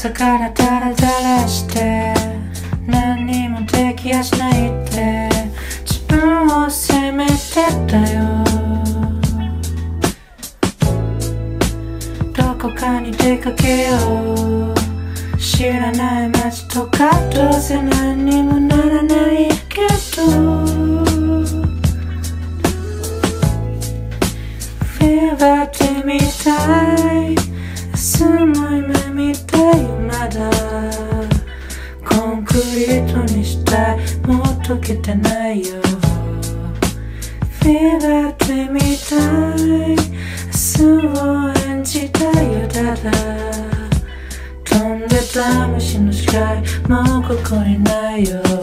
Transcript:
朝からダラダラして何にもできやしないって自分を責めてたよ。どこかに出かけよう、知らない街とかどうせ何にもならないけど、フィーバーってみたい、明日も夢みたいよ。まだコンクリートにしたい、もう溶けてないよ。フィーバーってみたい、明日を演じたいよ。ただ飛んでた虫の死骸もうここにないよ。